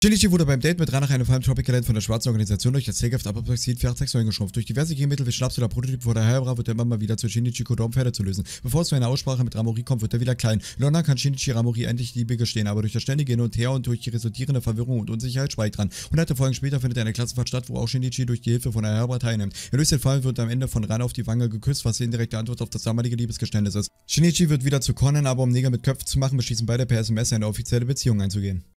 Shinichi wurde beim Date mit Ran nach einem Fall im Tropical Land von der schwarzen Organisation durch das Takeoff Abapexid für Sexuellen geschrumpft. Durch diverse Gegenmittel wie Schnaps oder Prototyp vor der Heilbra wird er immer mal wieder zu Shinichi Kodom Pferde zu lösen. Bevor es zu einer Aussprache mit Ramori kommt, wird er wieder klein. In London kann Shinichi Ramori endlich Liebe gestehen, aber durch das ständige Hin und Her und durch die resultierende Verwirrung und Unsicherheit schweigt Ran. Hunderte Folgen später findet eine Klassenfahrt statt, wo auch Shinichi durch die Hilfe von der Heilbra teilnimmt. Er löst den Fall, wird am Ende von Ran auf die Wange geküsst, was die indirekte Antwort auf das damalige Liebesgeständnis ist. Shinichi wird wieder zu Conan, aber um Nägel mit Köpfen zu machen, beschließen beide per SMS eine offizielle Beziehung einzugehen.